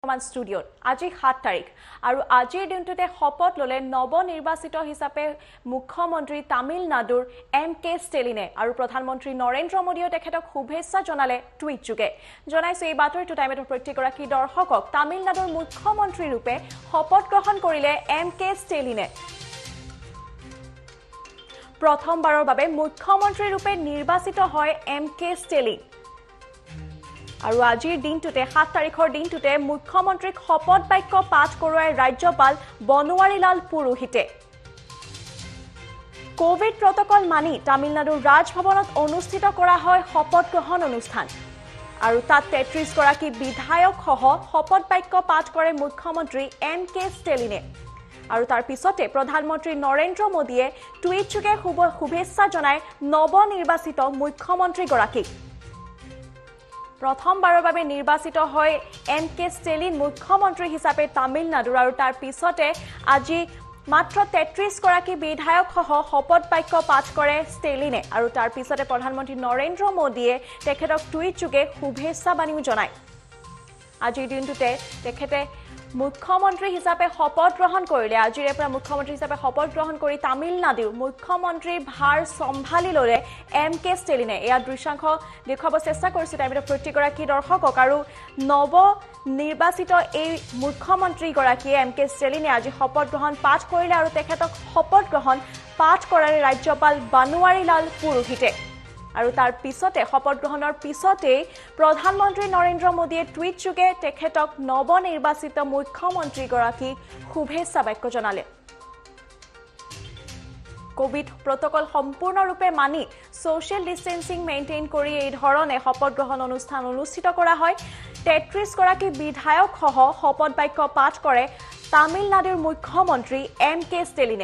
বৰ্তমান ষ্টুডিঅ'ত আজি ৭ তাৰিখ আৰু আজিৰ দিনটোতে শপত ললে নৱনিৰ্বাচিত হিচাপে মুখ্যমন্ত্ৰী তামিলনাডুৰ এম.ক ষ্টেলিনে আৰু প্ৰধানমন্ত্ৰী নৰেন্দ্ৰ মোদীয়ে তেখেতক শুভেচ্ছা জনালে টুইট যোগে জনাইছে এই বাতৰিটো টাইমত প্ৰত্যেকগৰাকী দৰ্শকক তামিলনাডুৰ মুখ্যমন্ত্ৰী ৰূপে শপত গ্ৰহণ কৰিলে এম.ক ষ্টেলিনে প্ৰথমবাৰৰ বাবে মুখ্যমন্ত্ৰী ৰূপে নিৰ্বাচিত হয় এম.ক ষ্টেলিন আৰু আজিৰ দিনটোতে ৭ তাৰিখৰ দিনটোতে মুখ্যমন্ত্ৰীক শপত বাক্য পাঠ কৰোৱাই ৰাজ্যপাল বনোৱাৰীলাল পুৰোহিতে কোভিড প্ৰটকল মানি তামিলনাডুৰ ৰাজভৱনত অনুষ্ঠিত কৰা হয় শপত গ্ৰহণ অনুষ্ঠান আৰু তাত ৩৩ গৰাকী বিধায়ক সহ শপত বাক্য পাঠ কৰে মুখ্যমন্ত্ৰী এম.ক ষ্টেলিনে আৰু তাৰ পিছতে প্ৰধানমন্ত্ৰী নৰেন্দ্ৰ মোদীয়ে টুইট যোগে শুভেচ্ছা জনাই নৱনিৰ্বাচিত মুখ্যমন্ত্ৰী গৰাকীক প্ৰথমবাৰৰ বাবে নিৰ্বাচিত হয় এম.ক ষ্টেলিন মুখ্যমন্ত্ৰী হিচাপে তামিলনাডুৰ আৰু তাৰ পিছতে আজি মাত্ৰ ৩৩ গৰাকী বিধায়ক সহ শপত বাক্য পাঠ কৰে ষ্টেলিনে আৰু তাৰ পিছতে প্ৰধানমন্ত্ৰী নৰেন্দ্ৰ মোদীয়ে তেখেতক টুইট যোগে শুভেচ্ছা বাণীও জনায় আজিৰ দিনটোতে তেখেতে মুখ্যমন্ত্ৰী হিচাপে শপত গ্ৰহণ কৰিলে আজিৰে পৰা মুখ্যমন্ত্ৰী হিচাপে শপত গ্ৰহণ কৰি তামিলনাডুৰ মুখ্যমন্ত্ৰীৰ ভাৰ সম্ভালি ললে এম.ক ষ্টেলিনে এয়া দৃশ্যাংশ দেখুৱাব চেষ্টা কৰিছে তাৰপিছত প্ৰত্যেকগৰাকী দৰ্শকক আৰু নৱ নিৰ্বাচিত এই মুখ্যমন্ত্ৰীগৰাকীয়ে এম.ক ষ্টেলিনে আজি শপত গ্ৰহণ পাঠ কৰিলে আৰু তেখেতক শপত গ্ৰহণ পাঠ কৰালে ৰাজ্যপাল বনোৱাৰীলাল পুৰোহিতে আৰু তাৰ পিছতে শপত গ্ৰহণৰ পিছতে প্ৰধানমন্ত্ৰী নৰেন্দ্ৰ মোদীয়ে টুইট যোগে তেখেতক নৱনিৰ্বাচিত মুখ্যমন্ত্ৰী গৰাকীক শুভেচ্ছা বাক্য জনালে কোভিড প্ৰটকল সম্পূৰ্ণৰূপে মানি সোশ্যাল ডিস্টেন্সিং মেইনটেইন কৰি এই ধৰণে শপত গ্ৰহণ অনুষ্ঠান অনুষ্ঠিত কৰা হয় ৩৩ গৰাকী বিধায়ক সহ শপত বাক্য পাঠ কৰে তামিলনাডুৰ মুখ্যমন্ত্ৰী এম.ক ষ্টেলিনে